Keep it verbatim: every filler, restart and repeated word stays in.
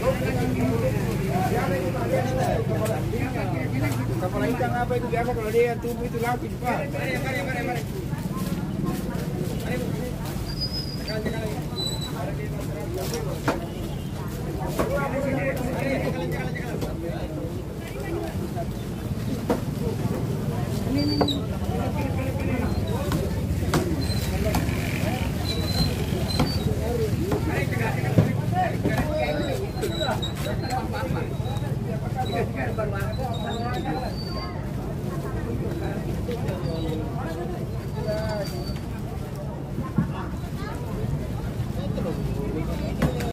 Kepala ikan apa itu biasa kalau dia tubuh itu lapis Pak. Ini